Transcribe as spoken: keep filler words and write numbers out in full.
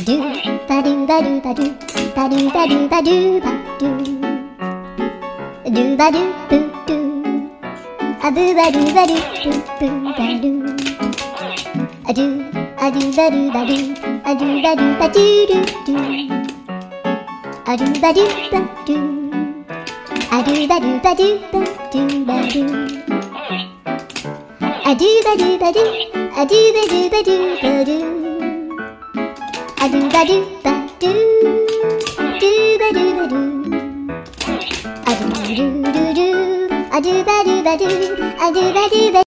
do ba do ba do ba do ba do ba do ba do ba do do ba do boo do a boo ba do ba do boo boo ba do a do a do ba do ba do a do ba do ba do do do a do ba do ba do a do ba do ba do ba do ba do a do ba do ba do a do ba do ba do ba do a do ba do ba do do ba do ba do a do do do do a do ba do ba do a do ba do ba